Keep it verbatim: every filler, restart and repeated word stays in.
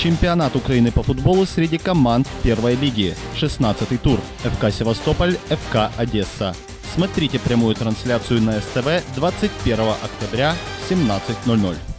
Чемпионат Украины по футболу среди команд первой лиги. шестнадцатый тур. ФК Севастополь, ФК Одесса. Смотрите прямую трансляцию на СТВ двадцать первого октября в семнадцать ноль ноль.